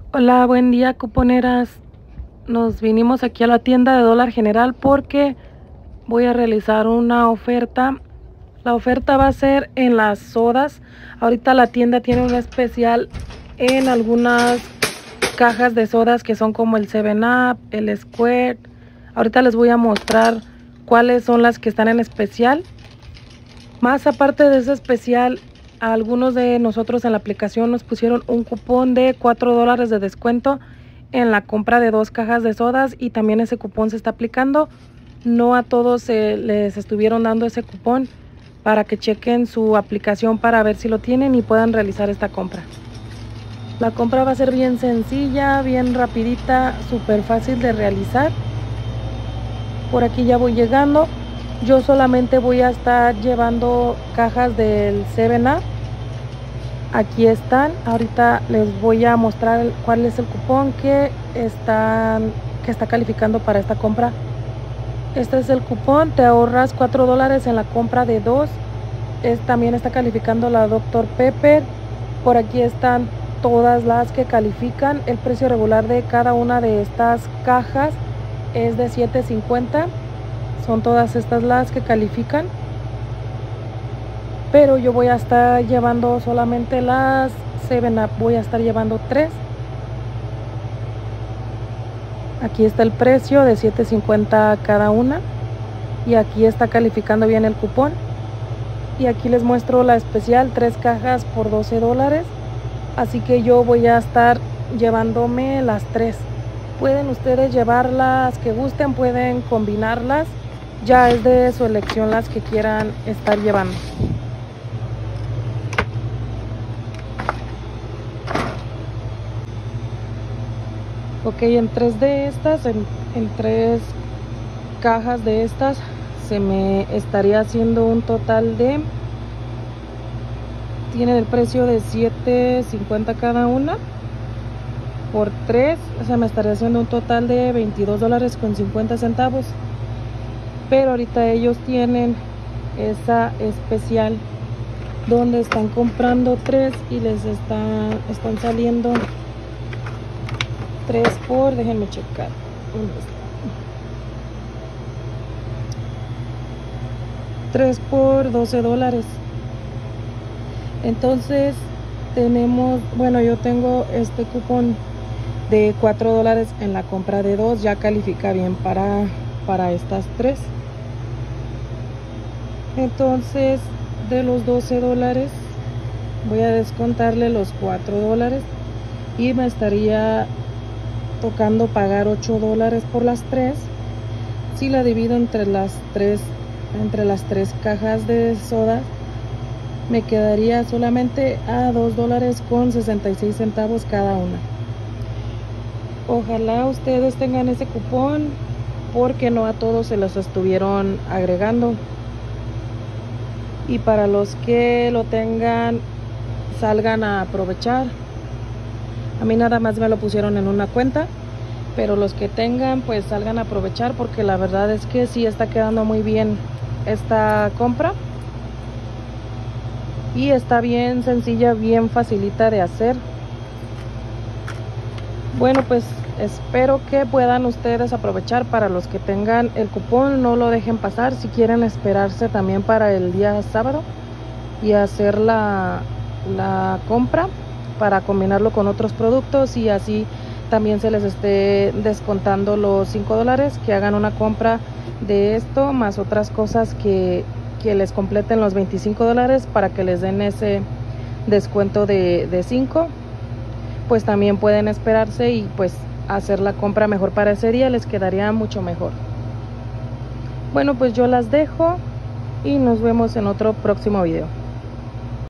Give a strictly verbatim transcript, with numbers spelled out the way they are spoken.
Hola, buen día, cuponeras. Nos vinimos aquí a la tienda de Dólar General porque voy a realizar una oferta. La oferta va a ser en las sodas. Ahorita la tienda tiene un especial en algunas cajas de sodas que son como el seven up, el Squirt. Ahorita les voy a mostrar cuáles son las que están en especial. Más aparte de ese especial, a algunos de nosotros en la aplicación nos pusieron un cupón de cuatro dólares de descuento en la compra de dos cajas de sodas, y también ese cupón se está aplicando. No a todos eh, les estuvieron dando ese cupón, para que chequen su aplicación para ver si lo tienen y puedan realizar esta compra. La compra va a ser bien sencilla, bien rapidita, súper fácil de realizar. Por aquí ya voy llegando. Yo solamente voy a estar llevando cajas del seven up. Aquí están. Ahorita les voy a mostrar cuál es el cupón que, están, que está calificando para esta compra. Este es el cupón. Te ahorras cuatro dólares en la compra de dos. Es, también está calificando la doctor Pepper. Por aquí están todas las que califican. El precio regular de cada una de estas cajas es de siete cincuenta. Son todas estas las que califican, pero yo voy a estar llevando solamente las seven up. Voy a estar llevando tres. Aquí está el precio de siete cincuenta cada una, y aquí está calificando bien el cupón. Y aquí les muestro la especial, tres cajas por doce dólares. Así que yo voy a estar llevándome las tres. Pueden ustedes llevar las que gusten, pueden combinarlas. Ya es de su elección las que quieran estar llevando. Ok, en tres de estas, en, en tres cajas de estas, se me estaría haciendo un total de... Tiene el precio de siete cincuenta cada una. Por tres, se me estaría haciendo un total de veintidós dólares con cincuenta centavos. Pero ahorita ellos tienen esa especial donde están comprando tres y les está, están saliendo tres por, déjenme checar, ¿dónde está? tres por doce dólares. Entonces tenemos, bueno, yo tengo este cupón de cuatro dólares en la compra de dos. Ya califica bien para, para estas tres. Entonces, de los doce dólares voy a descontarle los cuatro dólares y me estaría tocando pagar ocho dólares por las tres. Si la divido entre las tres entre las tres cajas de soda, me quedaría solamente a dos dólares con sesenta y seis centavos cada una. Ojalá ustedes tengan ese cupón, porque no a todos se los estuvieron agregando. Y para los que lo tengan, salgan a aprovechar. A mí nada más me lo pusieron en una cuenta, pero los que tengan, pues salgan a aprovechar, porque la verdad es que sí está quedando muy bien esta compra. Y está bien sencilla, bien facilita de hacer. Bueno, pues espero que puedan ustedes aprovechar. Para los que tengan el cupón, no lo dejen pasar. Si quieren esperarse también para el día sábado y hacer la, la compra para combinarlo con otros productos, y así también se les esté descontando los cinco dólares, que hagan una compra de esto más otras cosas que, que les completen los veinticinco dólares, para que les den ese descuento de, de cinco. Pues también pueden esperarse y pues hacer la compra mejor para ese día, les quedaría mucho mejor. Bueno, pues yo las dejo y nos vemos en otro próximo video.